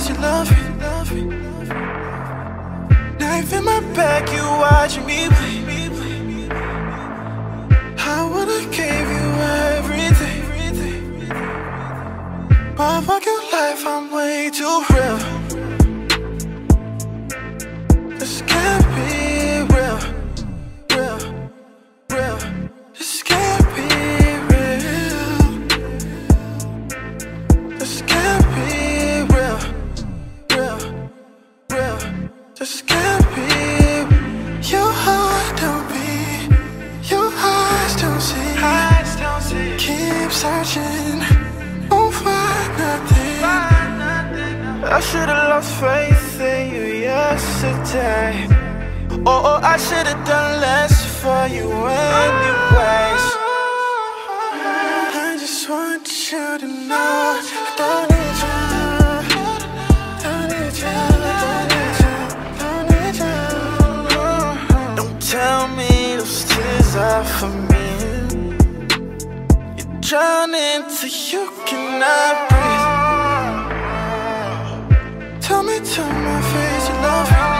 face, you love me. Knife in my back, you watching me bleed. I would've gave you everything, but fuck your life, I'm way too real. This can't be real. This can't be real. This can't be real. This can't be. Your heart don't beat, your eyes don't see. Keep searching, won't find nothing. I should've lost faith in you yesterday. Oh, I should've done less for you anyways. I just want you to know I don't need you. Don't tell me those tears are for me. You're drowning till you cannot breathe. Tell me to my face you love me.